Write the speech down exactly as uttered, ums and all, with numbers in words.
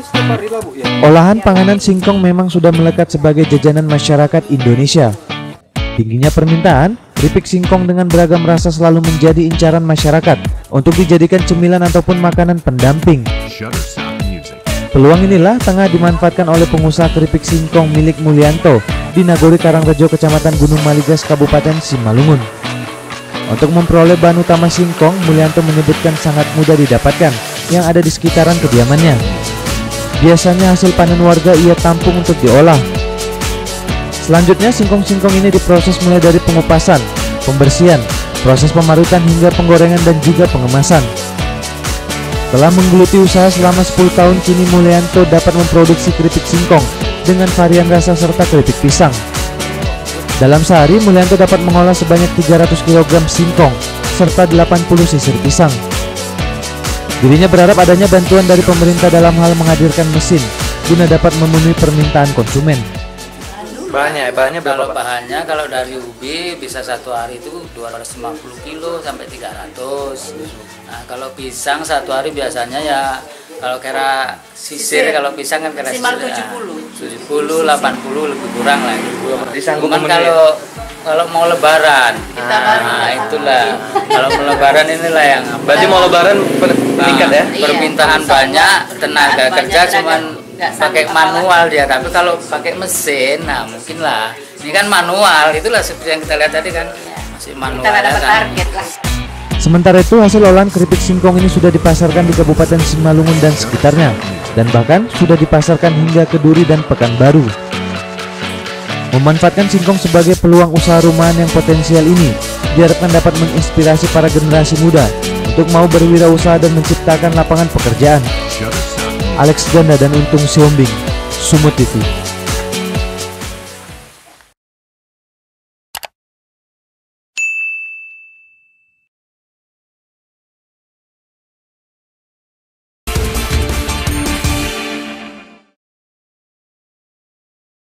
Olahan panganan singkong memang sudah melekat sebagai jajanan masyarakat Indonesia. Tingginya permintaan, keripik singkong dengan beragam rasa selalu menjadi incaran masyarakat untuk dijadikan cemilan ataupun makanan pendamping. Peluang inilah tengah dimanfaatkan oleh pengusaha keripik singkong milik Mulyanto di Nagori Karangrejo, Kecamatan Gunung Maligas, Kabupaten Simalungun. Untuk memperoleh bahan utama singkong, Mulyanto menyebutkan sangat mudah didapatkan yang ada di sekitaran kediamannya. Biasanya hasil panen warga ia tampung untuk diolah. Selanjutnya singkong-singkong ini diproses mulai dari pengupasan, pembersihan, proses pemarutan hingga penggorengan dan juga pengemasan. Setelah menggeluti usaha selama sepuluh tahun, kini Mulyanto dapat memproduksi keripik singkong dengan varian rasa serta keripik pisang. Dalam sehari, Mulyanto dapat mengolah sebanyak tiga ratus kilogram singkong serta delapan puluh sisir pisang. Dirinya berharap adanya bantuan dari pemerintah dalam hal menghadirkan mesin guna dapat memenuhi permintaan konsumen. Bahannya, bahannya berapa? Kalau bahannya kalau dari ubi bisa satu hari itu dua ratus lima puluh kilo sampai tiga ratus. Nah, kalau pisang satu hari biasanya ya kalau kira sisir, kalau pisang kan kira sisir tujuh puluh, delapan puluh lebih kurang lah. Cuman kalau kalau mau lebaran, nah itulah kalau mau lebaran inilah yang. Berarti mau lebaran meningkat ya? Permintaan banyak, tenaga kerja cuman pakai manual dia, tapi kalau pakai mesin, nah mungkin lah. Ini kan manual, itulah seperti yang kita lihat tadi kan masih manual. Kita dapat target lah. Sementara itu hasil olahan keripik singkong ini sudah dipasarkan di Kabupaten Simalungun dan sekitarnya, dan bahkan sudah dipasarkan hingga ke Duri dan Pekanbaru. Memanfaatkan singkong sebagai peluang usaha rumahan yang potensial ini diharapkan dapat menginspirasi para generasi muda untuk mau berwirausaha dan menciptakan lapangan pekerjaan. Alex Ganda dan Untung Siombing, Sumut T V.